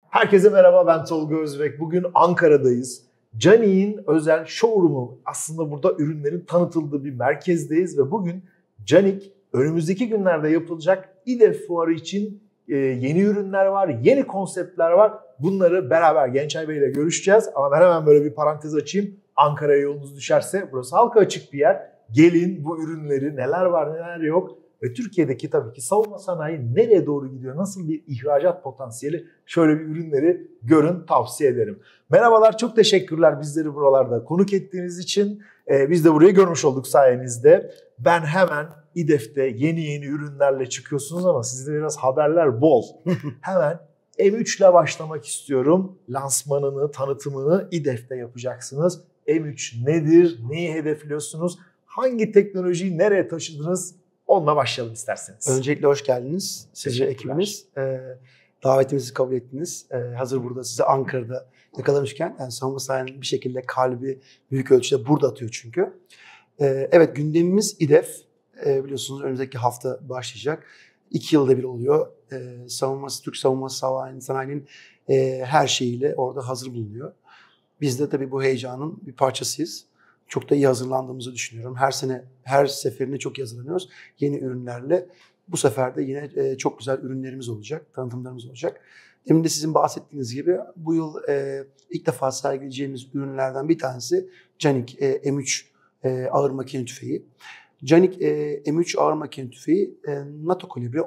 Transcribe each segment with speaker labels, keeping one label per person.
Speaker 1: Herkese merhaba, ben Tolga Özbek. Bugün Ankara'dayız. Canik'in özel showroom'u, aslında burada ürünlerin tanıtıldığı bir merkezdeyiz ve bugün Canik önümüzdeki günlerde yapılacak İDEF fuarı için yeni ürünler var, yeni konseptler var. Bunları beraber Gençay Bey ile görüşeceğiz ama ben hemen böyle bir parantez açayım. Ankara'ya yolunuz düşerse burası halka açık bir yer. Gelin bu ürünleri, neler var neler yok ve Türkiye'deki tabii ki savunma sanayi nereye doğru gidiyor, nasıl bir ihracat potansiyeli, şöyle bir ürünleri görün, tavsiye ederim. Merhabalar, çok teşekkürler bizleri buralarda konuk ettiğiniz için. Biz de burayı görmüş olduk sayenizde. Ben hemen İDEF'te yeni ürünlerle çıkıyorsunuz ama sizde biraz haberler bol. Hemen M3 ile başlamak istiyorum. Lansmanını, tanıtımını İDEF'te yapacaksınız. M3 nedir? Neyi hedefliyorsunuz? Hangi teknolojiyi nereye taşıdınız? Onunla başlayalım isterseniz.
Speaker 2: Öncelikle hoş geldiniz. Sizce ekibimiz. Davetimizi kabul ettiniz. Hazır burada sizi Ankara'da yakalamışken, yani savunma sanayinin bir şekilde kalbi büyük ölçüde burada atıyor çünkü. Evet, gündemimiz İDEF. Biliyorsunuz önümüzdeki hafta başlayacak. 2 yılda bir oluyor. Türk savunma sanayinin her şeyiyle orada hazır bulunuyor. Biz de tabii bu heyecanın bir parçasıyız. Çok da iyi hazırlandığımızı düşünüyorum. Her seferinde çok iyi hazırlanıyoruz. Yeni ürünlerle. Bu sefer de yine çok güzel ürünlerimiz olacak, tanıtımlarımız olacak. Demin de sizin bahsettiğiniz gibi bu yıl ilk defa sergileyeceğimiz ürünlerden bir tanesi Canik M3 ağır makine tüfeği. Canik M3 ağır makine tüfeği NATO kalibre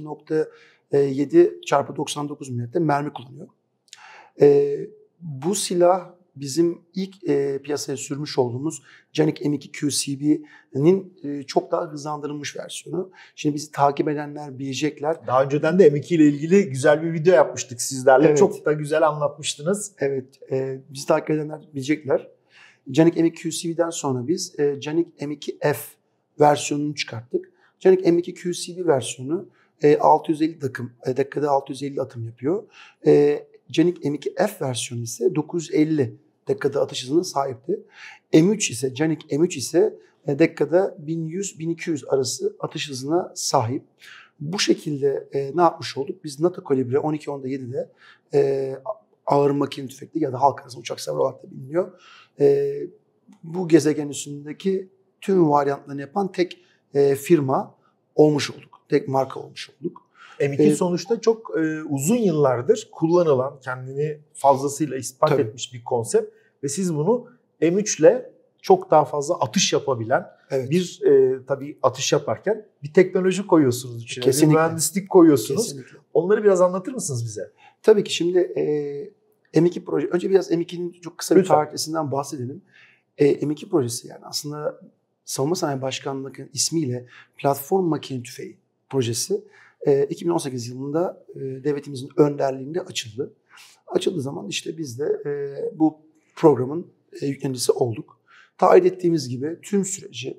Speaker 2: 12.7x99 mm mermi kullanıyor. Bu silah bizim ilk piyasaya sürmüş olduğumuz Canik M2 QCB'nin çok daha hızlandırılmış versiyonu. Şimdi bizi takip edenler bilecekler.
Speaker 1: Daha önceden de M2 ile ilgili güzel bir video yapmıştık sizlerle. Evet. Çok da güzel anlatmıştınız.
Speaker 2: Evet, bizi takip edenler bilecekler. Canik M2 QCB'den sonra biz Canik M2F versiyonunu çıkarttık. Canik M2 QCB versiyonu 650 dakikada 650 atım yapıyor. Canik M2F versiyonu ise 950 dakikada atış hızına sahipti. Canik M3 ise dakikada 1100-1200 arası atış hızına sahip. Bu şekilde ne yapmış olduk? Biz NATO kalibre 12.7'de ağır makine tüfekli ya da halk arasında uçak savar olarak da biliniyor. Bu gezegen üstündeki tüm varyantlarını yapan tek firma olmuş olduk. Tek marka olmuş olduk.
Speaker 1: M2 sonuçta çok uzun yıllardır kullanılan, kendini fazlasıyla ispat etmiş bir konsept ve siz bunu M3 ile çok daha fazla atış yapabilen bir tabii atış yaparken bir teknoloji koyuyorsunuz içine, bir mühendislik koyuyorsunuz. Kesinlikle. Onları biraz anlatır mısınız bize?
Speaker 2: Tabii ki şimdi M2 proje, önce biraz M2'nin çok kısa bir tarihçesinden bahsedelim. M2 projesi, yani aslında Savunma Sanayi Başkanlığı'nın ismiyle Platform Makine Tüfeği projesi 2018 yılında devletimizin önderliğinde açıldı. Açıldığı zaman işte biz de bu programın yüklenicisi olduk. Taahhüt ettiğimiz gibi tüm süreci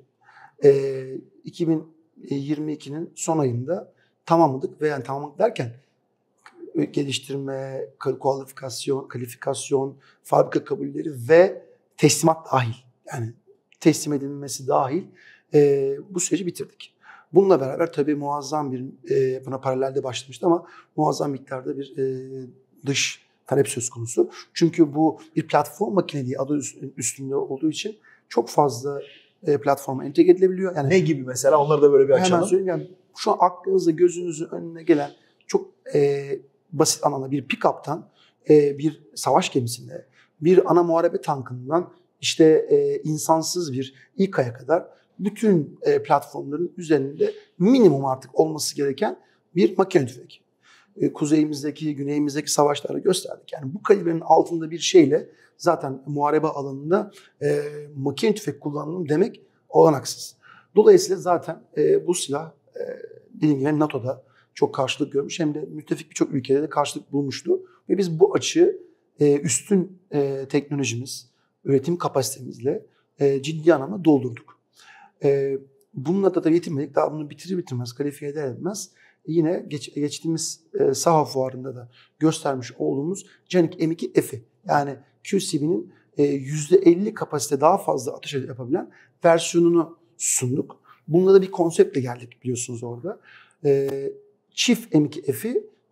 Speaker 2: 2022'nin son ayında tamamladık ve yani tamamladık derken geliştirme, kalifikasyon, fabrika kabulleri ve teslimat dahil, yani teslim edilmesi dahil bu süreci bitirdik. Bununla beraber tabii muazzam bir, buna paralelde başlamıştı ama muazzam miktarda bir dış talep söz konusu. Çünkü bu bir platform makineliği adı üstünde olduğu için çok fazla platforma entegre edilebiliyor. Yani
Speaker 1: ne gibi mesela? Onları da böyle bir açalım.
Speaker 2: Hemen söyleyeyim. Yani şu an aklınızda, gözünüzün önüne gelen çok basit anlamda bir pick-up'tan bir savaş gemisine, bir ana muharebe tankından işte insansız bir İKA'ya kadar bütün platformların üzerinde minimum artık olması gereken bir makine tüfek. Kuzeyimizdeki, güneyimizdeki savaşlarda gösterdik. Yani bu kalibrenin altında bir şeyle zaten muharebe alanında makine tüfek kullanımı demek olanaksız. Dolayısıyla zaten bu silah dediğim gibi NATO'da çok karşılık görmüş, hem de müttefik birçok ülkede de karşılık bulmuştu. Ve biz bu açığı üstün teknolojimiz, üretim kapasitemizle ciddi anlamda doldurduk. Bununla da yetinmedik. Daha bunu bitirir bitirmez, kalifiye eder etmez yine geçtiğimiz saha fuarında da göstermiş olduğumuz Canik M2F'i, yani QCB'nin %50 kapasite daha fazla atış yapabilen versiyonunu sunduk. Bununla da bir konseptle geldik biliyorsunuz orada. Çift M2F'i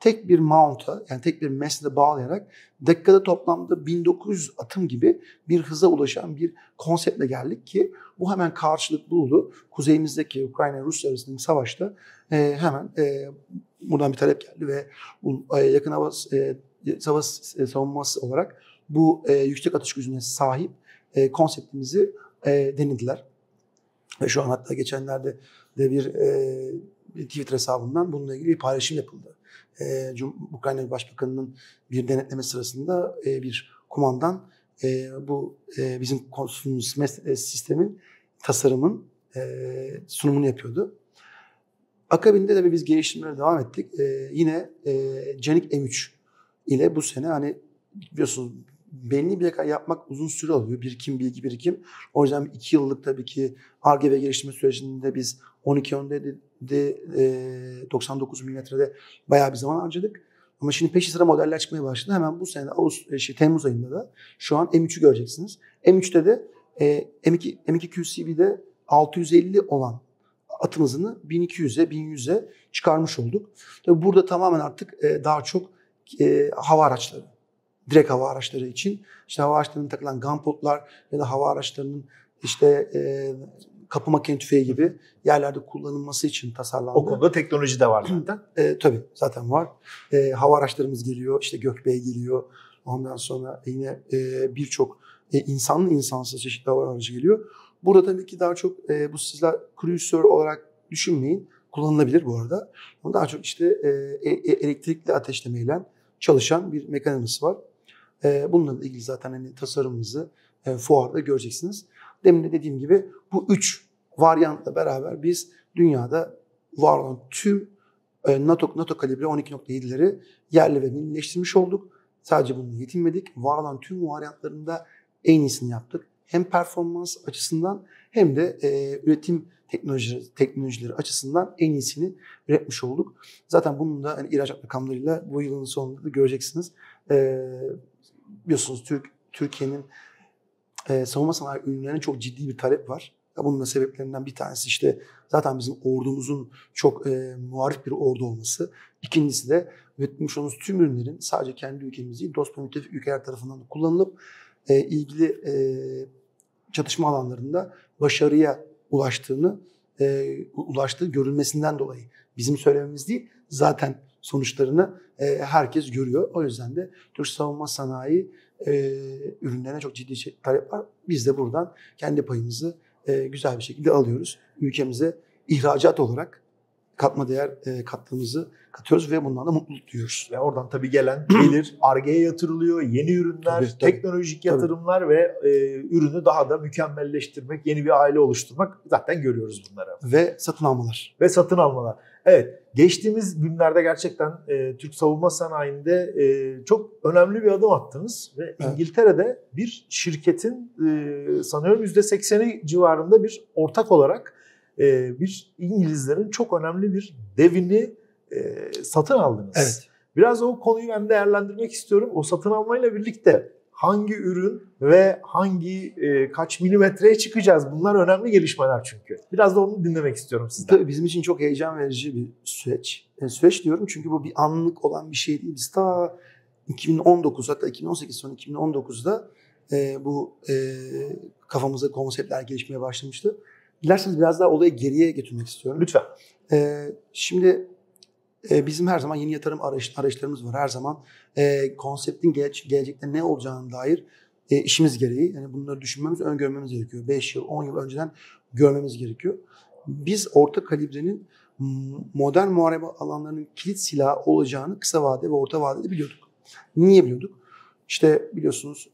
Speaker 2: tek bir mount'a, yani tek bir mesle bağlayarak dakikada toplamda 1900 atım gibi bir hıza ulaşan bir konseptle geldik ki bu hemen karşılık buldu. Kuzeyimizdeki Ukrayna-Rusya arasındaki savaşta hemen buradan bir talep geldi ve bu yakın hava savunması olarak bu yüksek atış gücüne sahip konseptimizi denediler. Ve şu an hatta geçenlerde de bir Twitter hesabından bununla ilgili bir paylaşım yapıldı. Ukrayna Başbakanı'nın bir denetleme sırasında bir kumandan bu bizim konuştuğumuz sistemin, tasarımın sunumunu yapıyordu. Akabinde de biz geliştirmelere devam ettik. Yine Canik M3 ile bu sene hani biliyorsunuz belli bir yakar yapmak uzun süre alıyor. Bilgi birikim. O yüzden 2 yıllık tabii ki Ar-Ge ve geliştirme sürecinde biz 12 99 milimetrede bayağı bir zaman harcadık. Ama şimdi peşi sıra modeller çıkmaya başladı. Hemen bu sene Temmuz ayında da şu an M3'ü göreceksiniz. M3'te de M2 QCV'de 650 olan atım hızını 1200'e, 1100'e çıkarmış olduk. Tabii burada tamamen artık daha çok hava araçları, direkt hava araçları için işte hava araçlarının takılan gunpowder'lar ya da hava araçlarının işte kapı makine tüfeği gibi yerlerde kullanılması için tasarlandı.
Speaker 1: O konuda teknoloji de var zaten.
Speaker 2: Tabii zaten var. Hava araçlarımız geliyor, işte Gökbey geliyor. Ondan sonra yine birçok insanlı insansız çeşitli hava aracı geliyor. Burada tabii ki daha çok bu sizler cruiser olarak düşünmeyin. Kullanılabilir bu arada. Ama daha çok işte elektrikli ateşlemeyle çalışan bir mekanizması var. Bununla ilgili zaten hani tasarımımızı fuarda göreceksiniz. Demin de dediğim gibi bu 3 varyantla beraber biz dünyada var olan tüm NATO kalibre 12.7'leri yerli ve millileştirmiş olduk. Sadece bununla yetinmedik. Var olan tüm varyantlarında en iyisini yaptık. Hem performans açısından hem de üretim teknolojileri açısından en iyisini üretmiş olduk. Zaten bunun da hani ihracat rakamlarıyla bu yılın sonunda da göreceksiniz. Biliyorsunuz Türkiye'nin savunma sanayi ürünlerine çok ciddi bir talep var. Bunun da sebeplerinden bir tanesi işte zaten bizim ordumuzun çok muharif bir ordu olması. İkincisi de üretmiş olduğumuz tüm ürünlerin sadece kendi ülkemiz değil, dost ve müttefik ülkeler tarafından da kullanılıp ilgili çatışma alanlarında başarıya ulaştığı görülmesinden dolayı bizim söylememiz değil, zaten sonuçlarını herkes görüyor. O yüzden de Türk savunma sanayi ürünlerine çok ciddi talep var. Biz de buradan kendi payımızı güzel bir şekilde alıyoruz. Ülkemize ihracat olarak katma değer kattığımızı katıyoruz ve bundan da mutluluk duyuyoruz.
Speaker 1: Ve oradan tabii gelen gelir, Ar-Ge'ye yatırılıyor, yeni ürünler, tabii. Teknolojik yatırımlar ve ürünü daha da mükemmelleştirmek, yeni bir aile oluşturmak, zaten görüyoruz bunları.
Speaker 2: Ve satın almalar.
Speaker 1: Ve satın almalar. Evet, geçtiğimiz günlerde gerçekten Türk savunma sanayinde çok önemli bir adım attınız ve evet. İngiltere'de bir şirketin sanıyorum %80'i civarında bir ortak olarak bir İngilizlerin çok önemli bir devini satın aldınız.
Speaker 2: Evet.
Speaker 1: Biraz o konuyu ben değerlendirmek istiyorum. O satın almayla birlikte hangi ürün ve hangi kaç milimetreye çıkacağız? Bunlar önemli gelişmeler çünkü. Biraz da onu dinlemek istiyorum sizden.
Speaker 2: Tabii bizim için çok heyecan verici bir süreç. Süreç diyorum çünkü bu bir anlık olan bir şey değil. Biz ta 2019 hatta 2018 sonu 2019'da bu kafamızda konseptler gelişmeye başlamıştı. Dilerseniz biraz daha olayı geriye götürmek istiyorum.
Speaker 1: Lütfen.
Speaker 2: Şimdi bizim her zaman yeni yatırım arayışlarımız var. Her zaman konseptin gelecekte ne olacağına dair işimiz gereği. Yani bunları düşünmemiz, öngörmemiz gerekiyor. 5 yıl, 10 yıl önceden görmemiz gerekiyor. Biz orta kalibrenin modern muharebe alanlarının kilit silahı olacağını kısa vade ve orta vadede biliyorduk. Niye biliyorduk? İşte biliyorsunuz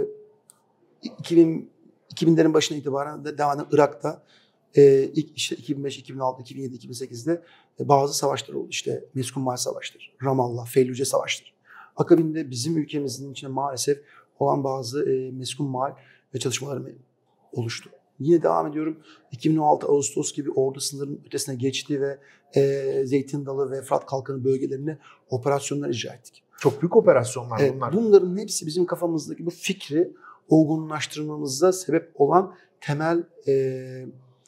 Speaker 2: 2000'lerin başına itibaren de devam eden Irak'ta ilk işte 2005, 2006, 2007, 2008'de bazı savaşlar oldu. İşte Meskun Mal Savaşları, Ramallah, Fellüce Savaşları. Akabinde bizim ülkemizin içinde maalesef olan bazı Meskun Mal ve çalışmaları oluştu. Yine devam ediyorum. 2016 Ağustos gibi ordu sınırının ötesine geçti ve Zeytin Dalı ve Fırat Kalkanı bölgelerine operasyonlar icra ettik.
Speaker 1: Çok büyük operasyonlar bunlar.
Speaker 2: Bunların hepsi bizim kafamızdaki bu fikri olgunlaştırmamıza sebep olan temel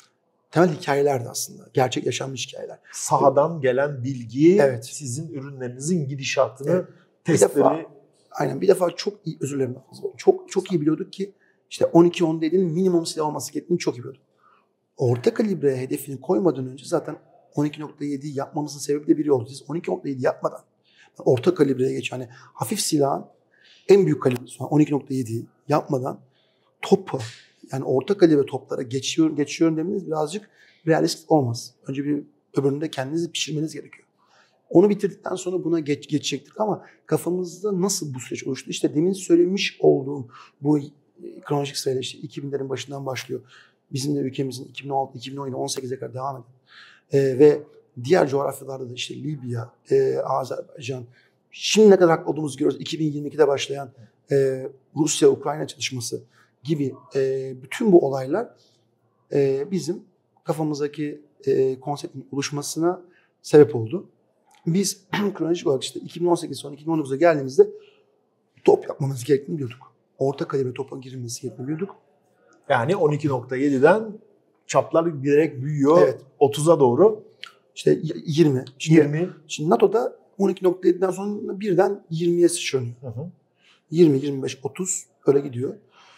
Speaker 2: temel hikayelerdi aslında. Gerçek yaşanmış hikayeler.
Speaker 1: Sahadan gelen bilgi
Speaker 2: evet.
Speaker 1: sizin ürünlerinizin gidişatını,
Speaker 2: evet.
Speaker 1: testleri...
Speaker 2: Bir defa çok iyi, özür dilerim. Çok iyi biliyorduk ki işte 12-10 dediğinin minimum silah olması gerektiğini çok iyi biliyorduk. Orta kalibre hedefini koymadan önce zaten 12.7'yi yapmamızın sebebi de biri oldu. Biz 12.7 yapmadan orta kalibreye geç, hani hafif silahın en büyük kalibresi 12.7'yi yapmadan topu, yani orta kalibre toplara geçiyorum demeniz birazcık realist olmaz. Önce bir öbüründe kendinizi pişirmeniz gerekiyor. Onu bitirdikten sonra buna geçecektik ama kafamızda nasıl bu süreç oluştu? İşte demin söylemiş olduğum bu kronolojik sırayla işte 2000'lerin başından başlıyor. Bizim de ülkemizin 2016, 2017, 18'e kadar devam eden ve diğer coğrafyalarda da işte Libya, Azerbaycan, şimdi ne kadar haklı olduğumuzu görüyoruz. 2022'de başlayan Rusya-Ukrayna çatışması gibi bütün bu olaylar bizim kafamızdaki konseptin oluşmasına sebep oldu. Biz kronolojik olarak işte 2018 sonra 2019'a geldiğimizde top yapmamız gerektiğini biliyorduk. Orta kalibre topa girilmesi gerektiğini biliyorduk.
Speaker 1: Yani 12.7'den çaplar giderek büyüyor.
Speaker 2: Evet.
Speaker 1: 30'a doğru.
Speaker 2: İşte 20.
Speaker 1: 20.
Speaker 2: Şimdi NATO'da 12.7'den sonra birden 20'ye sıçranıyor. 20, 25, 30 öyle gidiyor.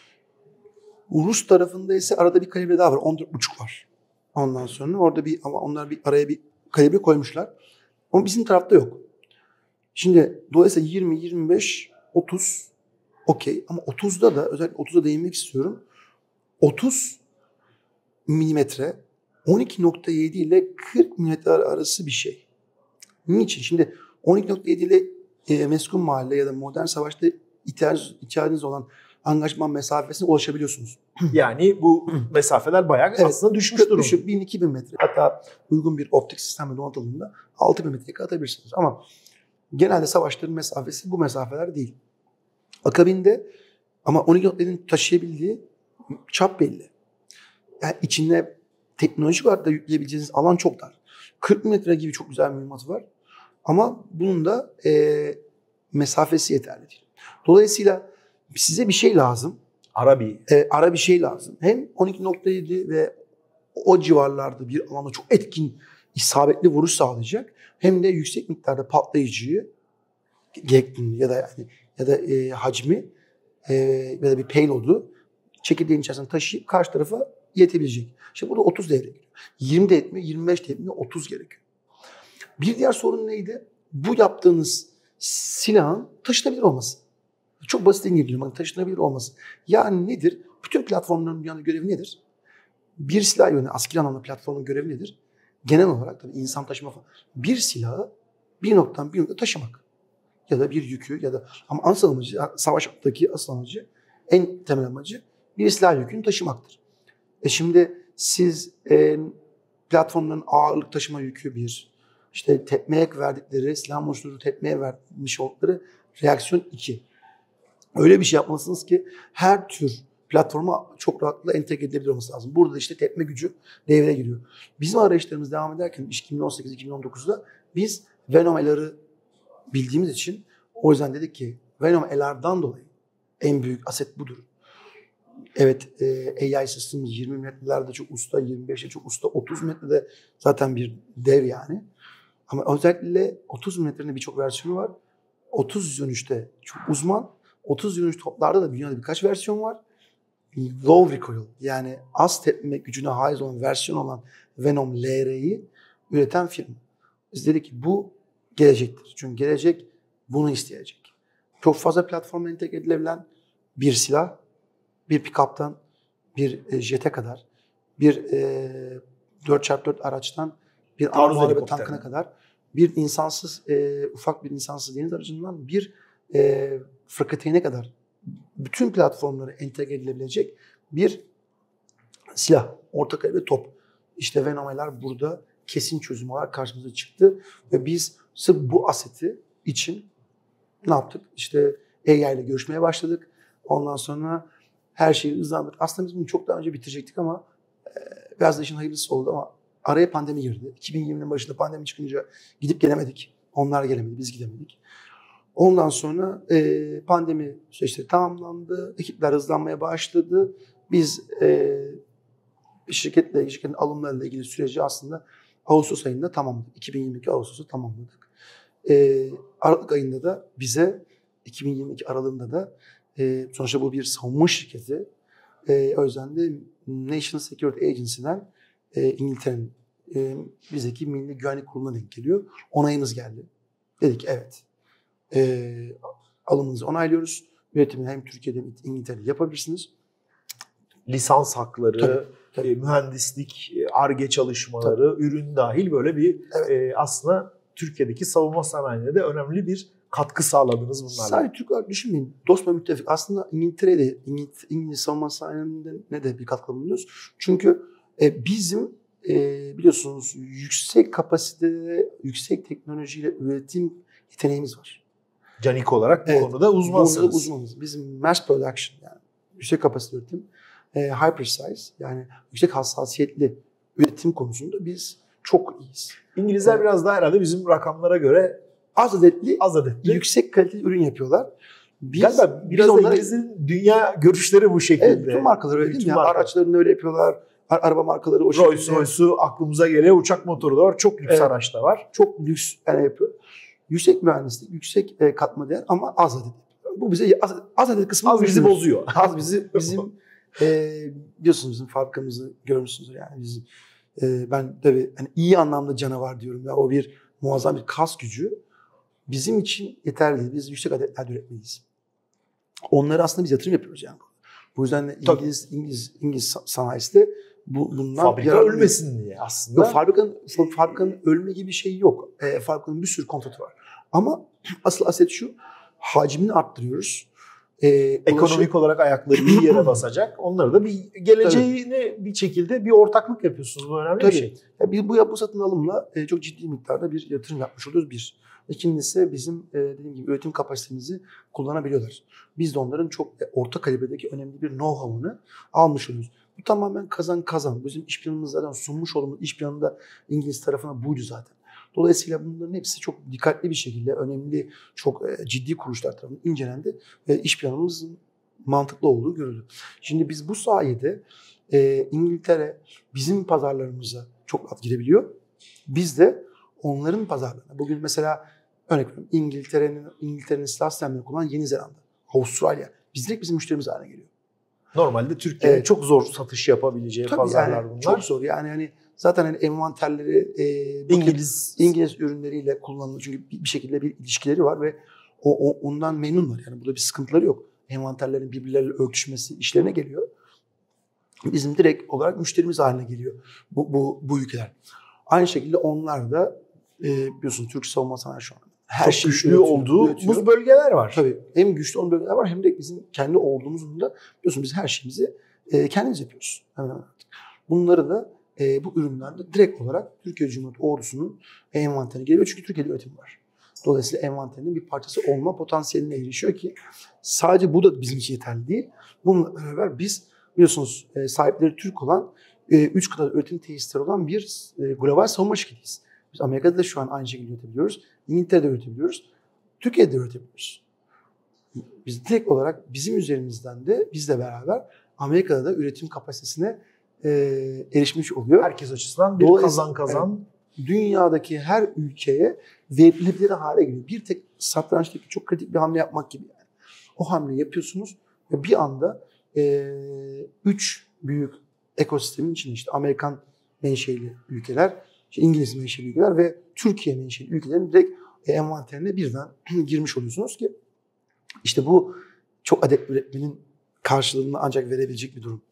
Speaker 2: Rus tarafında ise arada bir kalibre daha var. 14.5 var. Ondan sonra orada onlar araya bir kalibre koymuşlar. Ama bizim tarafta yok. Şimdi dolayısıyla 20, 25, 30 okey. Ama 30'da da özellikle 30'a değinmek istiyorum. 30 milimetre 12.7 ile 40 milimetre arası bir şey. Niçin? Şimdi 12.7 ile meskun mahalle ya da modern savaşta ihtiyacınız olan angajman mesafesine ulaşabiliyorsunuz.
Speaker 1: Yani bu mesafeler bayağı aslında düşmüş durumda.
Speaker 2: Düşüp 1000-2000 metre. Hatta uygun bir optik sistemle donatıldığında 6000 metreye atabilirsiniz. Ama genelde savaşların mesafesi bu mesafeler değil. Akabinde ama 12.7'nin taşıyabildiği çap belli. Yani içinde teknolojik olarak da yükleyebileceğiniz alan çok dar. 40 metre gibi çok güzel bir mühimmatı var. Ama bunun da mesafesi yeterli değil. Dolayısıyla size bir şey lazım. Ara bir şey lazım. Hem 12.7 ve o civarlarda bir alanda çok etkin, isabetli vuruş sağlayacak. Hem de yüksek miktarda patlayıcıyı gerektiğini ya da hacmi ya da bir payload'u çekirdeğin içerisine taşıyıp karşı tarafa iletebilecek. İşte burada 30 devreye giriyor. 20 de etmiyor, 25 de etmiyor, 30 gerekiyor. Bir diğer sorun neydi? Bu yaptığınız silahın taşınabilir olması. Çok basit İngilizce, taşınabilir olması. Yani nedir? Bütün platformların dünyada görevi nedir? Bir silah yönü, askeri anlamda platformun görevi nedir? Genel olarak tabii insan taşıma falan. Bir silahı bir noktadan bir noktaya taşımak. Ya da bir yükü ya da ama asıl amacı, savaştaki asıl amacı, en temel amacı bir silah yükünü taşımaktır. Şimdi siz platformların ağırlık taşıma yükü bir, işte tepmeye verdikleri, silah oluşturduğu tepmeye vermiş oldukları reaksiyon 2. Öyle bir şey yapmalısınız ki her tür platforma çok rahatlıkla entegre edilebilir olması lazım. Burada işte tepme gücü devreye giriyor. Bizim arayışlarımız devam ederken 2018-2019'da biz Venom LR'ı bildiğimiz için o yüzden dedik ki Venom LR'dan dolayı en büyük aset budur. Evet, AI sistemimiz 20 metrelerde çok usta, 25'te çok usta, 30 metrede zaten bir dev yani. Ama özellikle 30 metrenin birçok versiyonu var. 30-113'te çok uzman. 30-113 toplarda da dünyada birkaç versiyon var. Low recoil, yani az tepme gücüne haiz olan versiyon olan Venom LR'yi üreten firma. Biz dedik ki bu gelecektir. Çünkü gelecek bunu isteyecek. Çok fazla platforma entegre edilebilen bir silah, bir pick-up'tan bir jete kadar, bir 4x4 araçtan bir ana tankına kadar, bir insansız, ufak bir insansız deniz aracından bir fırkateyne kadar bütün platformları entegre edilebilecek bir silah, orta kalibre top. İşte Venom'lar burada kesin çözüm olarak karşımıza çıktı ve biz sırf bu aseti için ne yaptık? İşte AI ile görüşmeye başladık. Ondan sonra her şeyi hızlandırdık. Aslında biz bunu çok daha önce bitirecektik ama biraz da işin hayırlısı oldu ama araya pandemi girdi. 2020'nin başında pandemi çıkınca gidip gelemedik. Onlar gelemedi, biz gidemedik. Ondan sonra pandemi süreçleri tamamlandı. Ekipler hızlanmaya başladı. Biz şirketin alımlarıyla ilgili süreci aslında Ağustos ayında tamamladık. 2022 Ağustos'u tamamladık. Aralık ayında da bize 2022 aralığında da sonuçta bu bir savunma şirketi. O yüzden de National Security Agency'den İngiltere'nin bizdeki Milli Güvenlik Kurulu'na denk geliyor. Onayımız geldi. Dedik evet. Alımınızı onaylıyoruz. Üretimini hem Türkiye'de hem İngiltere'de yapabilirsiniz.
Speaker 1: Lisans hakları,
Speaker 2: tabii.
Speaker 1: Mühendislik, Ar-Ge çalışmaları, ürün dahil böyle bir aslında Türkiye'deki savunma sanayine de önemli bir katkı sağladınız bunlarla.
Speaker 2: Sadece Türk olarak düşünmeyin. Dost ve müttefik. Aslında İngiltere'de, İngiliz savunma sanayine de bir katkı bulunuyoruz. Çünkü bizim biliyorsunuz yüksek kapasitede, yüksek teknolojiyle üretim yeteneğimiz var.
Speaker 1: Canik olarak bu konuda uzmansınız.
Speaker 2: Bu konuda uzmanız. Bizim mass production yani yüksek kapasite üretim, high precise yani yüksek hassasiyetli üretim konusunda biz çok iyiyiz.
Speaker 1: İngilizler biraz daha herhalde bizim rakamlara göre
Speaker 2: az adetli, yüksek kaliteli ürün yapıyorlar.
Speaker 1: Galiba biraz da İngilizlerin dünya görüşleri bu şekilde.
Speaker 2: Evet, bütün markalar öyle değil mi? Araçlarını öyle yapıyorlar. Araba markaları o şekilde.
Speaker 1: Rolls-Royce'u aklımıza geliyor. Uçak motoru da var. Çok lüks araç da var.
Speaker 2: Çok lüks yapıyor. Yüksek mühendislik, yüksek katma değer ama az adet. Bu bize az adet kısmı
Speaker 1: az bizi bozuyor.
Speaker 2: Az bizim biliyorsunuz bizim fabrikamızı görmüşsünüzdür yani bizim ben tabii hani iyi anlamda canavar diyorum ya o bir muazzam bir kas gücü bizim için yeterli değil. Biz yüksek adetlerde üretmeliyiz. Onları aslında biz yatırım yapıyoruz yani. Bu yüzden de İngiliz sanayisi de bundan
Speaker 1: fabrika ölmesin diye aslında.
Speaker 2: Yok, fabrikanın ölme gibi bir şey yok. Fabrikanın bir sürü kontratı var. Ama asıl aset şu, hacmini arttırıyoruz.
Speaker 1: Ekonomik olarak ayakları bir yere basacak. Onları da bir geleceğine bir şekilde bir ortaklık yapıyorsunuz. Bu önemli bir şey.
Speaker 2: Ya bu satın alımla çok ciddi miktarda bir yatırım yapmış oluyoruz bir. İkincisi bizim dediğim gibi üretim kapasitemizi kullanabiliyorlar. Biz de onların çok orta kalibredeki önemli bir know-how'ını almış oluyoruz. Bu tamamen kazan. Bizim iş planımız zaten sunmuş olduğumuz iş planında İngiliz tarafına buydu zaten. Dolayısıyla bunların hepsi çok dikkatli bir şekilde önemli, çok ciddi kuruluşlar tarafından incelendi ve iş planımızın mantıklı olduğu görüldü. Şimdi biz bu sayede İngiltere bizim pazarlarımıza çok rahat girebiliyor. Biz de onların pazarlarına. Bugün mesela örnek veriyorum İngiltere'nin silah sistemlerini kullanan Yeni Zelanda, Avustralya. Direkt bizim müşterimiz haline geliyor.
Speaker 1: Normalde Türkiye'de çok zor satış yapabileceği pazarlar
Speaker 2: yani
Speaker 1: bunlar.
Speaker 2: Çok zor yani zaten hani envanterleri İngiliz ürünleriyle kullanılıyor. Çünkü bir şekilde bir ilişkileri var ve ondan memnunlar. Yani burada bir sıkıntıları yok. Envanterlerin birbirleriyle örtüşmesi işlerine geliyor. Bizim direkt olarak müşterimiz haline geliyor bu ülkeler. Aynı şekilde onlar da biliyorsun Türk savunma sanayi şu an
Speaker 1: her çok güçlü olduğumuz bölgeler var.
Speaker 2: Tabii hem güçlü olan bölgeler var hem de bizim kendi olduğumuzun da biliyorsun biz her şeyimizi kendimiz yapıyoruz. Hemen artık. Bunları da bu ürünlerde direkt olarak Türkiye Cumhuriyeti Ordusu'nun envanterine geliyor. Çünkü Türkiye'de üretim var. Dolayısıyla envanterinin bir parçası olma potansiyeline erişiyor ki sadece bu da bizim için yeterli değil. Bununla beraber biz biliyorsunuz sahipleri Türk olan 3 kıtada üretim tesisleri olan bir global savunma şirketiyiz. Biz Amerika'da da şu an aynı şekilde üretebiliyoruz. İngiltere'de üretebiliyoruz. Türkiye'de üretebiliyoruz. Biz direkt olarak bizim üzerimizden de bizle beraber Amerika'da da üretim kapasitesine erişmiş oluyor.
Speaker 1: Herkes açısından bir kazan.
Speaker 2: Dünyadaki her ülkeye verilebilir hale geliyor. Bir tek satrançtaki çok kritik bir hamle yapmak gibi yani. O hamleyi yapıyorsunuz ve bir anda 3 büyük ekosistemin içinde işte Amerikan menşeli ülkeler, işte İngiliz menşeli ülkeler ve Türkiye menşeli ülkelerin direkt envanterine birden girmiş oluyorsunuz ki işte bu çok adet üretmenin karşılığını ancak verebilecek bir durum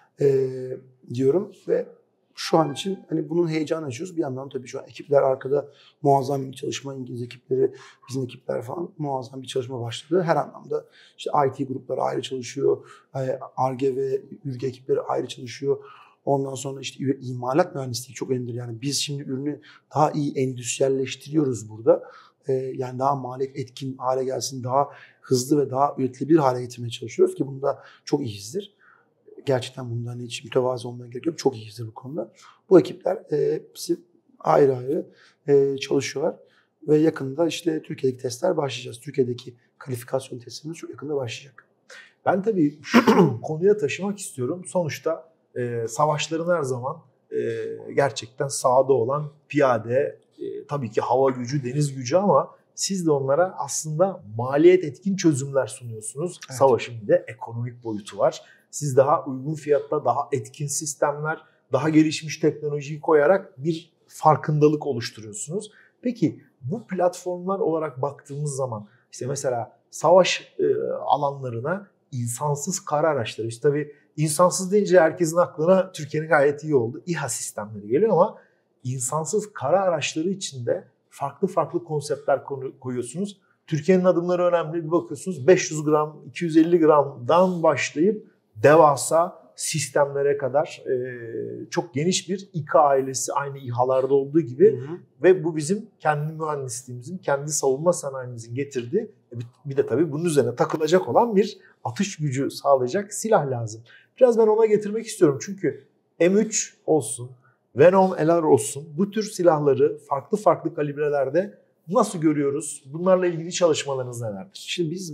Speaker 2: diyorum ve şu an için hani bunun heyecanı yaşıyoruz. Bir yandan tabii şu an ekipler arkada muazzam bir çalışma, İngiliz ekipleri, bizim ekipler falan muazzam bir çalışma başladı. Her anlamda işte IT grupları ayrı çalışıyor, Ar-Ge ve Ülge ekipleri ayrı çalışıyor. Ondan sonra işte imalat mühendisliği çok önemlidir. Yani biz şimdi ürünü daha iyi endüstriyelleştiriyoruz burada. Yani daha maliyet etkin hale gelsin, daha hızlı ve daha üretilebilir hale getirmeye çalışıyoruz ki bunda çok iyiyizdir. Gerçekten bundan hiç mütevazı olmaya gerek yok. Çok iyiyizdir bu konuda. Bu ekipler hepsi ayrı ayrı çalışıyorlar. Ve yakında işte Türkiye'deki testler başlayacağız. Türkiye'deki kalifikasyon testlerimiz çok yakında başlayacak.
Speaker 1: Ben tabii şu konuya taşımak istiyorum. Sonuçta savaşların her zaman gerçekten sahada olan piyade, tabii ki hava gücü, deniz gücü ama siz de onlara aslında maliyet etkin çözümler sunuyorsunuz. Evet. Savaşın bir de ekonomik boyutu var. Siz daha uygun fiyatta, daha etkin sistemler, daha gelişmiş teknolojiyi koyarak bir farkındalık oluşturuyorsunuz. Peki bu platformlar olarak baktığımız zaman işte mesela savaş alanlarına insansız kara araçları, işte tabii insansız deyince herkesin aklına Türkiye'nin gayet iyi oldu İHA sistemleri geliyor ama insansız kara araçları içinde farklı farklı konseptler koyuyorsunuz. Türkiye'nin adımları önemli. Bir bakıyorsunuz 500 gram, 250 gramdan başlayıp devasa sistemlere kadar çok geniş bir İKA ailesi, aynı İHA'larda olduğu gibi. Ve bu bizim kendi mühendisliğimizin, kendi savunma sanayimizin getirdiği, bir de tabii bunun üzerine takılacak olan bir atış gücü sağlayacak silah lazım. Biraz ben ona getirmek istiyorum çünkü M3 olsun, Venom LR olsun, bu tür silahları farklı farklı kalibrelerde nasıl görüyoruz? Bunlarla ilgili çalışmalarınız nelerdir?
Speaker 2: Şimdi biz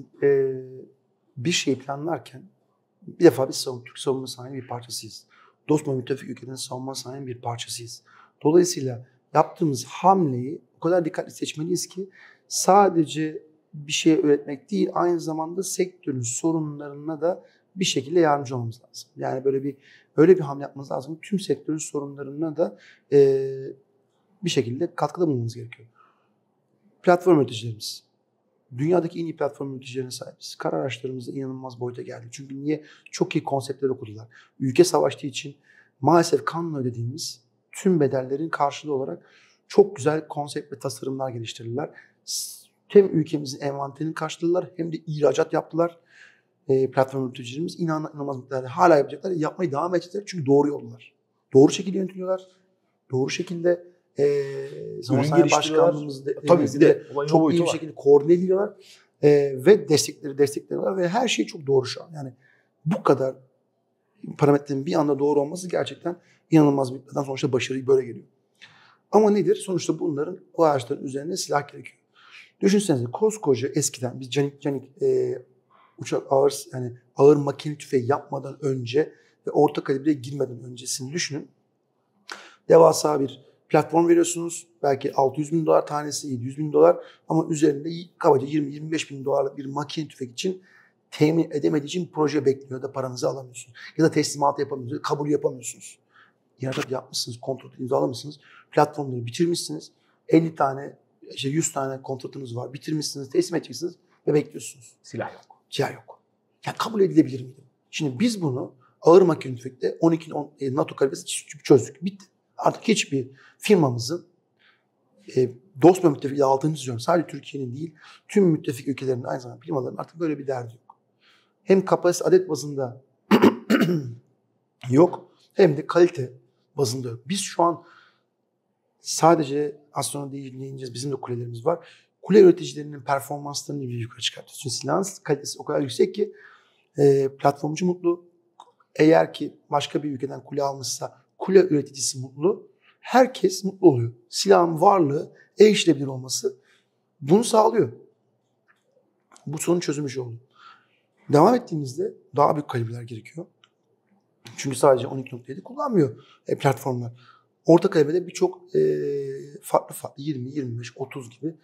Speaker 2: bir şey planlarken bir defa biz Türk savunma sanayinin bir parçasıyız. Dost ve müttefik ülkelerin savunma sanayinin bir parçasıyız. Dolayısıyla yaptığımız hamleyi o kadar dikkatli seçmeliyiz ki sadece bir şey üretmek değil, aynı zamanda sektörün sorunlarına da bir şekilde yardımcı olmamız lazım. Yani öyle bir hamle yapmamız lazım. Tüm sektörün sorunlarına da bir şekilde katkıda bulunmamız gerekiyor. Platform üreticilerimiz. Dünyadaki en iyi platform üreticilerine sahibiz. Kara araçlarımız da inanılmaz boyuta geldi. Çünkü niye? Çok iyi konseptler okudular. Ülke savaştığı için maalesef kanla ödediğimiz tüm bedellerin karşılığı olarak çok güzel konsept ve tasarımlar geliştirdiler. Hem ülkemizin envanterini karşıladılar hem de ihracat yaptılar. Platform üreticilerimiz inanılmaz miktarda hala yapacaklar. Yapmaya devam edecekler çünkü doğru yollar. Doğru şekilde yönetiliyorlar. Doğru şekilde Sanayi Başkanlığımız de çok iyi bir şekilde koordine ediliyorlar. Ve destekleniyorlar ve her şey çok doğru şu an. Yani bu kadar parametrenin bir anda doğru olması gerçekten inanılmaz bir sonuçta başarı böyle geliyor. Ama nedir? Sonuçta bunların o araçların üzerine silah gerekiyor. Düşünsenize koskoca eskiden biz canik uçak ağır makine tüfeği yapmadan önce ve orta kalibreye girmeden öncesini düşünün. Devasa bir platform veriyorsunuz. Belki $600.000 tanesi, $700.000 ama üzerinde kabaca $20-25.000 bir makine tüfek için temin edemediği için proje bekliyor da paranızı alamıyorsunuz. Ya da teslimatı yapamıyorsunuz, kabul yapamıyorsunuz. İhracat yapmışsınız, kontrat imzalamışsınız, platformları bitirmişsiniz. 50 tane, 100 tane kontratınız var, bitirmişsiniz, teslim edeceksiniz ve bekliyorsunuz.
Speaker 1: Silah yok.
Speaker 2: Silah yok. Yani kabul edilebilir miydi? Şimdi biz bunu ağır makine tüfekte 12 NATO kalibesi çözdük. Bitti. Artık hiçbir firmamızın dost ve müttefikle altını çiziyorum. Sadece Türkiye'nin değil, tüm müttefik ülkelerinin aynı zamanda firmaların artık böyle bir derdi yok. Hem kapasite adet bazında yok hem de kalite bazında yok. Biz şu an sadece az sonra değineceğiz. Bizim de kulelerimiz var. Kule üreticilerinin performanslarını bir yukarı çıkartıyoruz. Çünkü silahın kalitesi o kadar yüksek ki platformcu mutlu. Eğer ki başka bir ülkeden kule almışsa kule üreticisi mutlu. Herkes mutlu oluyor. Silahın varlığı, erişilebilir olması bunu sağlıyor. Bu sorun çözülmüş oldu. Devam ettiğimizde daha büyük kalibreler gerekiyor. Çünkü sadece 12.7 kullanmıyor platformlar. Orta kalibrede birçok farklı 20, 25, 30 gibi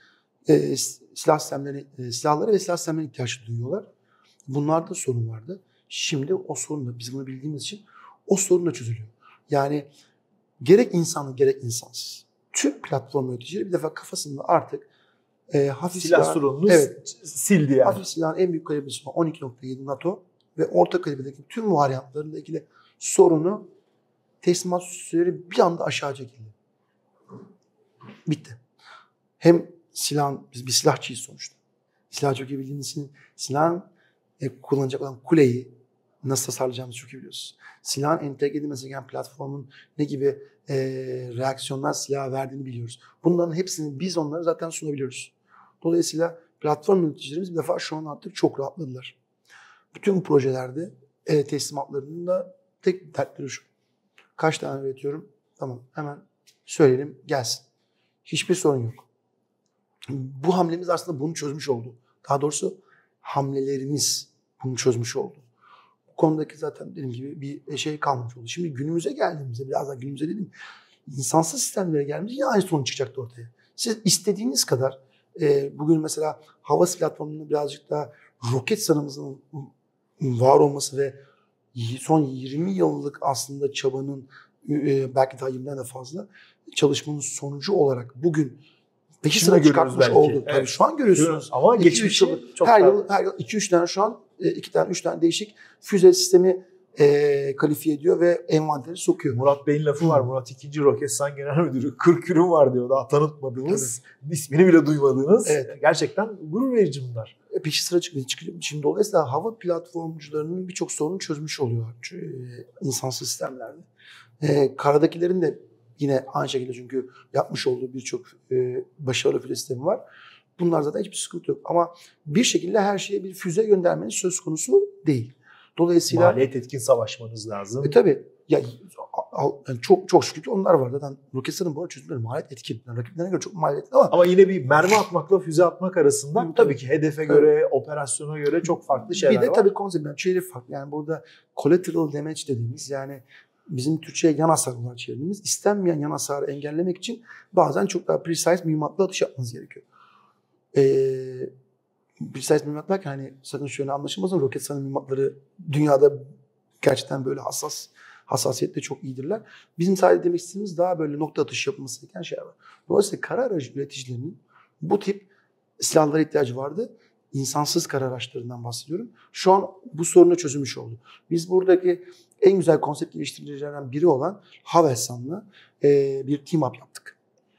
Speaker 2: silahlara ve silah sistemlerine ihtiyaç duyuyorlar. Bunlarda sorun vardı. Şimdi o sorun da biz bunu bildiğimiz için o sorun da çözülüyor. Yani gerek insanlı gerek insansız. Tüm platform üreticileri bir defa kafasında artık hafif
Speaker 1: silah sorununu sildi yani.
Speaker 2: Hafif silahın en büyük kalibresi 12.7 NATO ve orta kalibredeki tüm varyantlarıyla ilgili sorunu teslimat süreleri bir anda aşağı çekildi. Bitti. Hem biz bir silahçıyız sonuçta. Silah çok iyi bildiğimiz için silahın kullanacak olan kuleyi nasıl tasarlayacağımızı çok iyi biliyoruz. Silahın entegre edilmesi gereken platformun ne gibi reaksiyonlar silaha verdiğini biliyoruz. Bunların hepsini biz onlara zaten sunabiliyoruz. Dolayısıyla platform yöneticilerimiz bir defa şu an artık çok rahatladılar. Bütün projelerde teslimatlarının da tek dertleri şu. Kaç tane üretiyorum? Tamam, hemen söyleyelim gelsin. Hiçbir sorun yok. Bu hamlemiz aslında bunu çözmüş oldu. Daha doğrusu hamlelerimiz bunu çözmüş oldu. konudaki zaten dediğim gibi bir şey kalmış oldu. Şimdi günümüze geldiğimizde, biraz daha günümüze dedim, insansız sistemlere geldiğimizde yine aynı sorun çıkacaktı ortaya. Siz istediğiniz kadar bugün mesela Havas platformunun birazcık daha Roketsan'ımızın var olması ve son 20 yıllık aslında çabanın belki daha 20'den de fazla çalışmanın sonucu olarak bugün peşi sıra çıkartmış belki oldu. Evet. Tabii şu an görüyorsunuz.
Speaker 1: Ama geçmişi çok
Speaker 2: her yıl 2-3 tane şu an 2 tane 3 tane değişik füze sistemi kalifiye ediyor ve envanteri sokuyor.
Speaker 1: Murat Bey'in lafı var. Murat II. Roketsan Genel Müdürü. 40 ürün var diyor. Daha tanıtmadığınız, ismini bile duymadığınız. Evet. Gerçekten gurur verici bunlar.
Speaker 2: Peşi sıra çıkıyor. Şimdi dolayısıyla hava platformcularının birçok sorunu çözmüş oluyor insansız sistemlerde. Karadakilerin de yine aynı şekilde çünkü yapmış olduğu birçok başarılı füze sistemi var. Bunlar zaten hiçbir sıkıntı yok. Ama bir şekilde her şeye bir füze göndermeniz söz konusu değil. Dolayısıyla
Speaker 1: maliyet etkin savaşmanız lazım.
Speaker 2: Tabii. Yani çok şükür ki onlar var. Zaten Roketsan'ın bu arada çözümleri maliyet etkin. Yani rakiplerine göre çok maliyetli
Speaker 1: ama yine bir mermi atmakla füze atmak arasında tabii ki hedefe göre, operasyona göre çok farklı şeyler var.
Speaker 2: Bir de tabii konsept şeyleri farklı. Yani burada collateral damage dediğimiz yani bizim Türkçe'ye yan hasar olarak çevirdiğimiz istenmeyen yan hasarı engellemek için bazen çok daha precise mühimmatlı atış yapmanız gerekiyor. Precise mühimmat derken hani sakın şöyle anlaşılmasın, Roketsan'ın mühimmatları dünyada gerçekten böyle hassasiyette çok iyidirler. Bizim sadece demek istediğimiz daha böyle nokta atış yapılması gereken şeyler var. Dolayısıyla kara aracı üreticilerinin bu tip silahlara ihtiyacı vardı. İnsansız kara araçlarından bahsediyorum. Şu an bu sorunu çözülmüş oldu. Biz buradaki en güzel konsept geliştiricilerden biri olan Havelsan'la bir team up yaptık.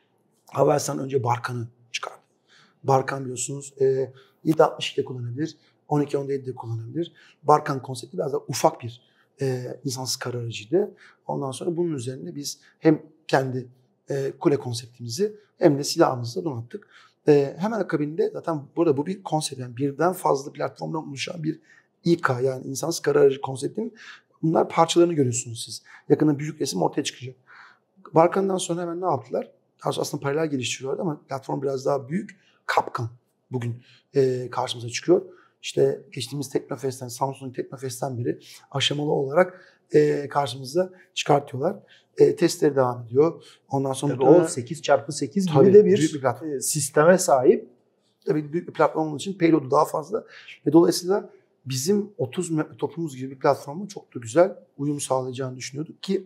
Speaker 2: Havelsan önce Barkan'ı çıkardı. Barkan biliyorsunuz 7.62'de kullanabilir, 12.17'de kullanabilir. Barkan konsepti biraz da ufak bir insansız kara aracıydı. Ondan sonra bunun üzerine biz hem kendi kule konseptimizi hem de silahımızı da donattık. Hemen akabinde zaten burada bu bir konsept, yani birden fazla platformdan oluşan bir İK yani insansız kara aracı konseptinin bunlar parçalarını görüyorsunuz siz. Yakında büyük resim ortaya çıkacak. Barkan'dan sonra hemen ne yaptılar? Aslında paralel geliştiriyorlardı ama platform biraz daha büyük. Kapkan bugün karşımıza çıkıyor. İşte geçtiğimiz Teknofest'ten, Samsung Teknofest'ten beri aşamalı olarak karşımıza çıkartıyorlar. Testleri devam ediyor. Ondan sonra
Speaker 1: tabii o 8x8 gibi de bir sisteme sahip.
Speaker 2: Tabii büyük bir platform olduğu için payload'u daha fazla. Ve dolayısıyla bizim 30 topumuz gibi bir platforma çok da güzel uyum sağlayacağını düşünüyorduk ki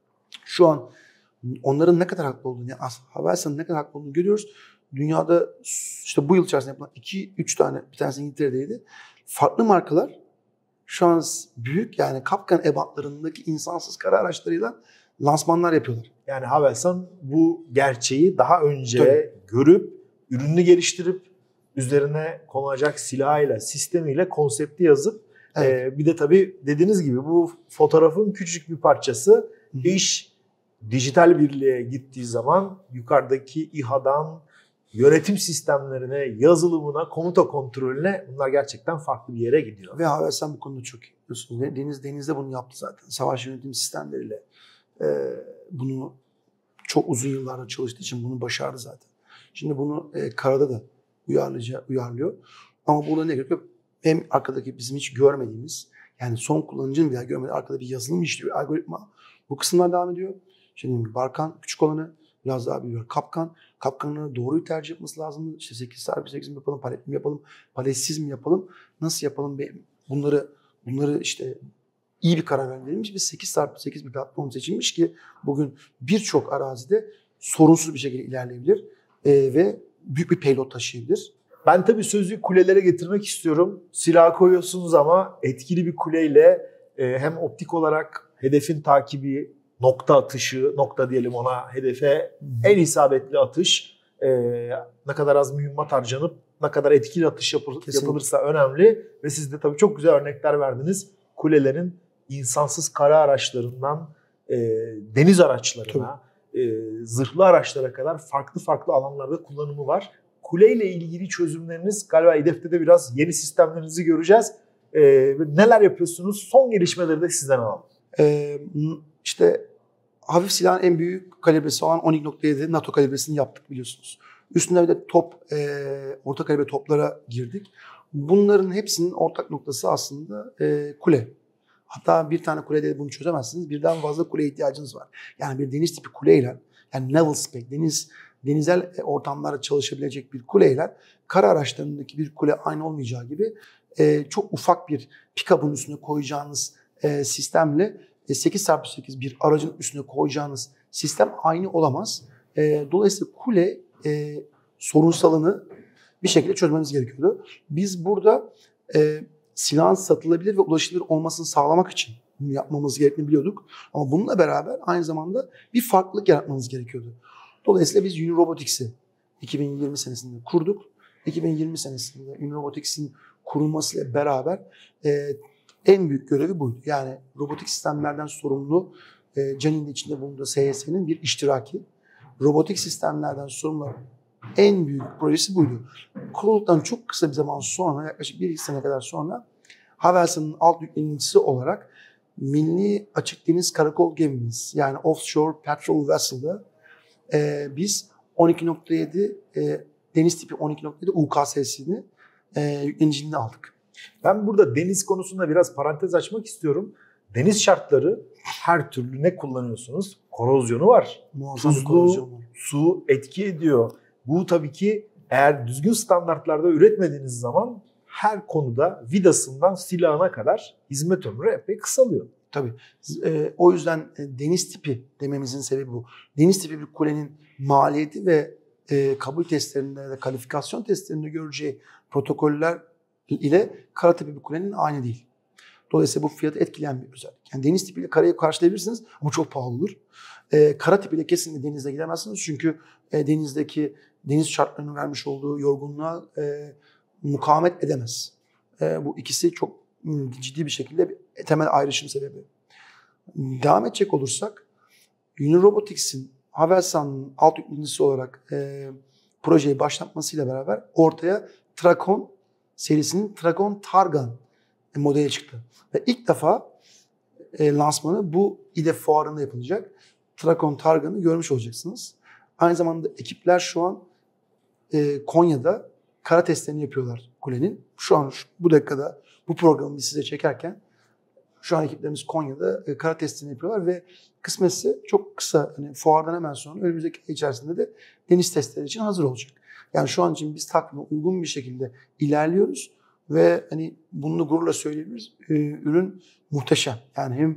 Speaker 2: şu an onların ne kadar haklı olduğunu, yani Havelsan'ın ne kadar haklı olduğunu görüyoruz. Dünyada işte bu yıl içerisinde yapılan 2-3 tane, bir tanesi İngiltere'deydi. Farklı markalar şu an büyük yani Kapkan ebatlarındaki insansız kara araçlarıyla lansmanlar yapıyorlar.
Speaker 1: Yani Havelsan bu gerçeği daha önce görüp, ürününü geliştirip, üzerine konulacak silahıyla, sistemiyle konsepti yazıp bir de tabii dediğiniz gibi bu fotoğrafın küçük bir parçası. İş dijital birliğe gittiği zaman yukarıdaki İHA'dan yönetim sistemlerine, yazılımına, komuta kontrolüne bunlar gerçekten farklı bir yere gidiyor.
Speaker 2: Ve Havelsan bu konuda çok iyi. Deniz'de bunu yaptı zaten. Savaş yönetim sistemleriyle bunu çok uzun yıllardır çalıştığı için bunu başardı zaten. Şimdi bunu karada da uyarlıyor. Ama burada ne gerekiyor? Hem arkadaki bizim hiç görmediğimiz, yani son kullanıcının bile görmediği arkada bir yazılım işliyor, algoritma. Bu kısımlar devam ediyor. Şimdi Barkan küçük olanı biraz daha büyüyor. Kapkan'ın doğruyu tercih yapması lazım. İşte 8x8 mi yapalım, palet mi yapalım, paletsiz mi yapalım, nasıl yapalım? Bunları işte iyi bir karar verilmiş. Bir 8x8 bir platform seçilmiş ki bugün birçok arazide sorunsuz bir şekilde ilerleyebilir ve büyük bir payload taşıyabilir.
Speaker 1: Ben tabii sözü kulelere getirmek istiyorum. Silah koyuyorsunuz ama etkili bir kuleyle hem optik olarak hedefin takibi, nokta atışı, nokta diyelim ona, hedefe en isabetli atış, ne kadar az mühimmat harcanıp ne kadar etkili atış yapılırsa önemli. Ve siz de tabii çok güzel örnekler verdiniz. Kulelerin insansız kara araçlarından deniz araçlarına, zırhlı araçlara kadar farklı alanlarda kullanımı var. Kuleyle ilgili çözümleriniz galiba hedefte de biraz yeni sistemlerinizi göreceğiz. Neler yapıyorsunuz? Son gelişmeleri de sizden alalım.
Speaker 2: İşte hafif silahın en büyük kalibresi olan 12.7 NATO kalibresini yaptık biliyorsunuz. Üstünde bir de orta kalibre toplara girdik. Bunların hepsinin ortak noktası aslında kule. Hatta bir tane kulede bunu çözemezsiniz. Birden fazla kuleye ihtiyacınız var. Yani bir deniz tipi kuleyle, yani naval spec, denizel ortamlarda çalışabilecek bir kuleyle kara araçlarındaki bir kule aynı olmayacağı gibi çok ufak bir pick-up'ın üstüne koyacağınız sistemle 8x8 bir aracın üstüne koyacağınız sistem aynı olamaz. Dolayısıyla kule sorunsalını bir şekilde çözmemiz gerekiyordu. Biz burada silahın satılabilir ve ulaşılır olmasını sağlamak için bunu yapmamız gerektiğini biliyorduk. Ama bununla beraber aynı zamanda bir farklılık yaratmamız gerekiyordu. Dolayısıyla biz Unirobotics'i 2020 senesinde kurduk. 2020 senesinde Unirobotics'in kurulmasıyla beraber en büyük görevi buydu. Yani robotik sistemlerden sorumlu Canin'in içinde bulunduğu SYS'nin bir iştiraki. Robotik sistemlerden sorumlu en büyük projesi buydu. Kurulduktan çok kısa bir zaman sonra, yaklaşık 1-2 sene kadar sonra Havelsan'ın alt yüklenicisi olarak Milli Açık Deniz Karakol Gemimiz, yani Offshore Patrol Vessel'da biz 12.7 deniz tipi 12.7 UKSS'ini yükleniciliğini aldık.
Speaker 1: Ben burada deniz konusunda biraz parantez açmak istiyorum. Deniz şartları her türlü ne kullanıyorsunuz? Korozyonu var. Tuzlu su etki ediyor. Bu tabii ki eğer düzgün standartlarda üretmediğiniz zaman her konuda vidasından silahına kadar hizmet ömrü epey kısalıyor.
Speaker 2: Tabii. O yüzden deniz tipi dememizin sebebi bu. Deniz tipi bir kulenin maliyeti ve kabul testlerinde de kalifikasyon testlerinde göreceği protokoller ile kara tipi bir kulenin aynı değil. Dolayısıyla bu fiyatı etkileyen bir özellik. Yani deniz tipiyle karayı karşılayabilirsiniz ama çok pahalı olur. Kara tipiyle kesinlikle denize gidemezsiniz çünkü deniz şartlarının vermiş olduğu yorgunluğa mukavemet edemez. Bu ikisi çok ciddi bir şekilde bir temel ayrışım sebebi. Devam edecek olursak, Unirobotics'in Havelsan'ın alt yüklenicisi olarak projeyi başlatmasıyla beraber ortaya Trakon serisinin Trakon Targan modeli çıktı. Ve ilk defa lansmanı bu İDEF fuarında yapılacak. Trakon Targan'ı görmüş olacaksınız. Aynı zamanda ekipler şu an Konya'da kara testlerini yapıyorlar kulenin. Şu an bu dakikada bu programı biz size çekerken şu an ekiplerimiz Konya'da kara testini yapıyorlar ve kısmetse çok kısa, hani fuardan hemen sonra önümüzdeki ay içerisinde de deniz testleri için hazır olacak. Yani şu an için biz takvime uygun bir şekilde ilerliyoruz ve hani bunu gururla söyleyebiliriz. Ürün muhteşem. Yani hem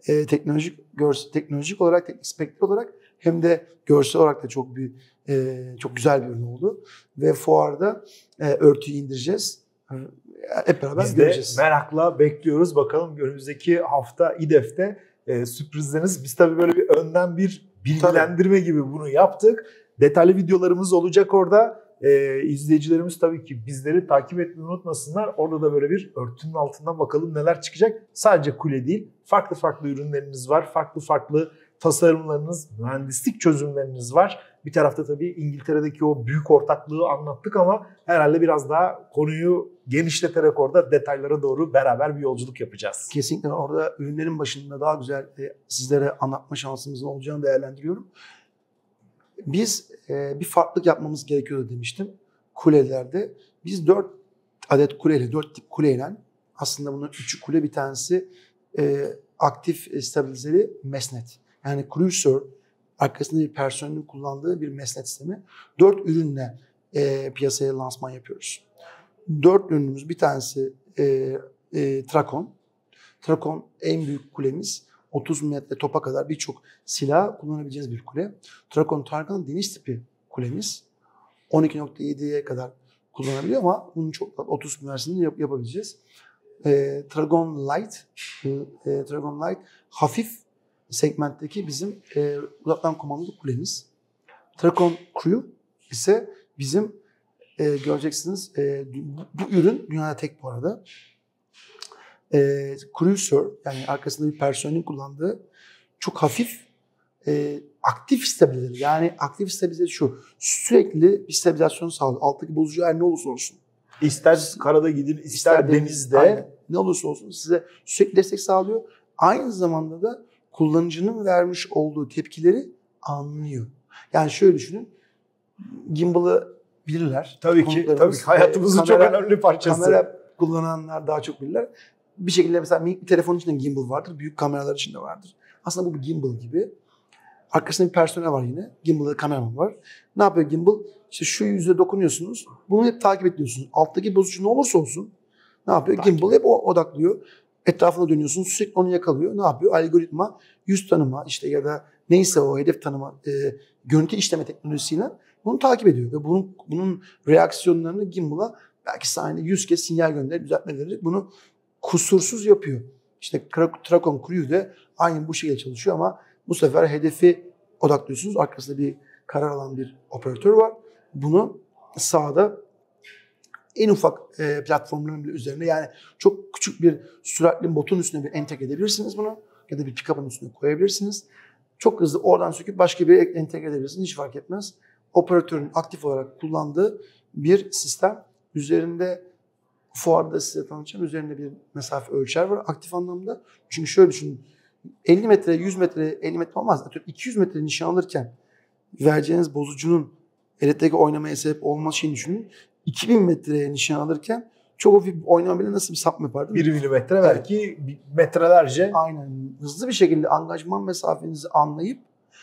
Speaker 2: teknolojik olarak, teknik spektrik olarak hem de görsel olarak da çok güzel bir ürün oldu. Ve fuarda örtüyü indireceğiz. Hep beraber
Speaker 1: biz
Speaker 2: göreceğiz.
Speaker 1: Biz de merakla bekliyoruz. Bakalım önümüzdeki hafta İDEF'te sürprizleriniz. Biz tabii böyle bir önden bir bilgilendirme gibi bunu yaptık. Detaylı videolarımız olacak orada. İzleyicilerimiz tabii ki bizleri takip etmeyi unutmasınlar. Orada da böyle bir örtünün altından bakalım neler çıkacak. Sadece kule değil, farklı farklı ürünleriniz var. Farklı farklı tasarımlarınız, mühendislik çözümleriniz var. Bir tarafta tabii İngiltere'deki o büyük ortaklığı anlattık ama herhalde biraz daha konuyu genişleterek orada detaylara doğru beraber bir yolculuk yapacağız.
Speaker 2: Kesinlikle orada ürünlerin başında daha güzel sizlere anlatma şansımızın olacağını değerlendiriyorum. Biz bir farklılık yapmamız gerekiyordu demiştim kulelerde. Biz 4 adet kuleyle, 4 tip kuleyle, aslında bunun 3'ü kule, bir tanesi aktif stabilizeli mesnet. Yani cruiser, arkasında bir personelin kullandığı bir mesnet sistemi. 4 ürünle piyasaya lansman yapıyoruz. 4 ürünümüz, bir tanesi Trakon. Trakon en büyük kulemiz. 30 metre topa kadar birçok silah kullanabileceğiniz bir kule. Trakon Targan deniz tipi kulemiz. 12.7'ye kadar kullanabiliyor ama bunun çok 30 versiyonunu yapabileceğiz. Trakon Light hafif segmentteki bizim uzaktan komandalı kulemiz. Trakon Crew ise bizim göreceksiniz bu ürün dünyada tek bu arada. Cruiser, yani arkasında bir personelin kullandığı çok hafif aktif stabilizedir. Yani aktif stabilize şu, sürekli bir stabilizasyon sağlıyor. Alttaki bozucu her ne olursa olsun.
Speaker 1: İster karada gidin, ister denizde.
Speaker 2: Aynen. Ne olursa olsun size sürekli destek sağlıyor. Aynı zamanda da kullanıcının vermiş olduğu tepkileri anlıyor. Yani şöyle düşünün, gimbal'ı bilirler.
Speaker 1: Tabii ki hayatımızın çok önemli parçası.
Speaker 2: Kamera kullananlar daha çok bilirler. bir şekilde mesela minik bir telefonun içinde gimbal vardır. Büyük kameralar içinde vardır. Aslında bu bir gimbal gibi. Arkasında bir personel var yine. Gimbal'da kameraman var. Ne yapıyor gimbal? İşte şu yüzeye dokunuyorsunuz. Bunu hep takip ediyorsunuz. Alttaki bozucu ne olursa olsun ne yapıyor? Gimbal hep odaklıyor. Etrafına dönüyorsunuz. Sürekli onu yakalıyor. Ne yapıyor? Algoritma yüz tanıma işte ya da neyse o hedef tanıma görüntü işleme teknolojisiyle bunu takip ediyor. Ve bunun reaksiyonlarını gimbal'a belki saniyede 100 kez sinyal gönderip düzeltmeleri bunu kusursuz yapıyor. İşte Tracom Crew de aynı bu şekilde çalışıyor ama bu sefer hedefi odaklıyorsunuz. Arkasında bir karar alan bir operatör var. Bunu sağda en ufak platformların bile üzerine yani çok küçük bir süratli botun üstüne bir entegre edebilirsiniz bunu. Ya da bir pick-up'ın üstüne koyabilirsiniz. Çok hızlı oradan söküp başka bir entegre edebilirsiniz. Hiç fark etmez. Operatörün aktif olarak kullandığı bir sistem. Üzerinde fuarda size tanıtacağım. Üzerinde bir mesafe ölçer var aktif anlamda. Çünkü şöyle düşünün. 50 metre, 100 metre, 50 metre olmaz. 200 metre nişan alırken vereceğiniz bozucunun elektrik oynamaya sebep olması şeyini düşünün. 2000 metreye nişan alırken çok hafif bir oynama bile nasıl bir sapma yapar değil mi?
Speaker 1: 1 milimetre belki metrelerce.
Speaker 2: Aynen. Hızlı bir şekilde angajman mesafenizi anlayıp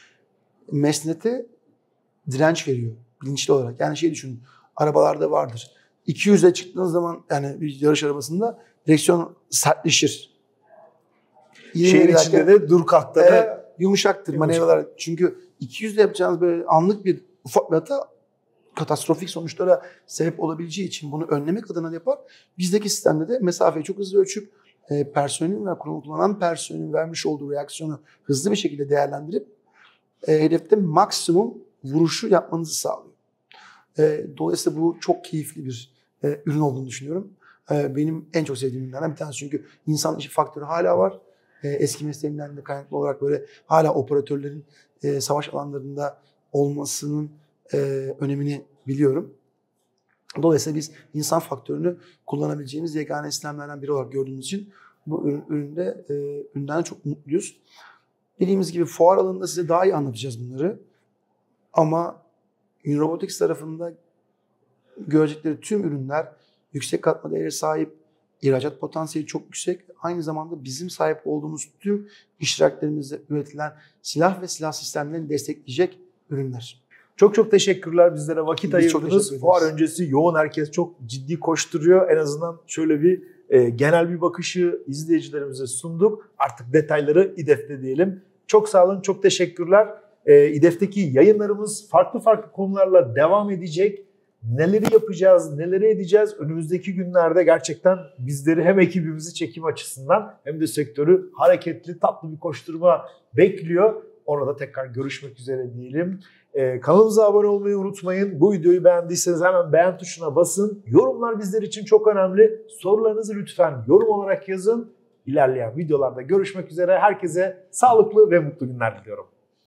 Speaker 2: mesnete direnç veriyor bilinçli olarak. Yani şey düşünün. Arabalarda vardır. 200'e çıktığınız zaman yani bir yarış arabasında direksiyon sertleşir.
Speaker 1: Şehir içinde de dur kalkta da
Speaker 2: yumuşaktır manevralar. Çünkü 200'de yapacağınız böyle anlık bir ufak bir hata katastrofik sonuçlara sebep olabileceği için bunu önlemek adına yapar. Bizdeki sistemde de mesafeyi çok hızlı ölçüp personelin ve kullanan personelin vermiş olduğu reaksiyonu hızlı bir şekilde değerlendirip hedefte maksimum vuruşu yapmanızı sağlıyor. Dolayısıyla bu çok keyifli bir ürün olduğunu düşünüyorum. Benim en çok sevdiğim ürünlerden bir tanesi çünkü insan işi faktörü hala var. Eski mesleğimden de kaynaklı olarak böyle hala operatörlerin savaş alanlarında olmasının önemini biliyorum. Dolayısıyla biz insan faktörünü kullanabileceğimiz yegane sistemlerden biri olarak gördüğümüz için bu üründen çok mutluyuz. Dediğimiz gibi fuar alanında size daha iyi anlatacağız bunları. Ama Unrobotics tarafında görecekleri tüm ürünler yüksek katma değeri sahip, ihracat potansiyeli çok yüksek. Aynı zamanda bizim sahip olduğumuz tüm iştiraklerimizde üretilen silah ve silah sistemlerini destekleyecek ürünler.
Speaker 1: Çok çok teşekkürler bizlere vakit ayırdınız. Fuar öncesi yoğun, herkes çok ciddi koşturuyor. En azından şöyle bir genel bir bakışı izleyicilerimize sunduk. Artık detayları İDEF'te diyelim. Çok sağ olun, çok teşekkürler. İDEF'teki yayınlarımız farklı farklı konularla devam edecek. Neleri yapacağız, neleri edeceğiz? Önümüzdeki günlerde gerçekten bizleri hem ekibimizi çekim açısından hem de sektörü hareketli, tatlı bir koşturma bekliyor. Orada tekrar görüşmek üzere diyelim. Kanalımıza abone olmayı unutmayın. Bu videoyu beğendiyseniz hemen beğen tuşuna basın. Yorumlar bizler için çok önemli. Sorularınızı lütfen yorum olarak yazın. İlerleyen videolarda görüşmek üzere. Herkese sağlıklı ve mutlu günler diliyorum.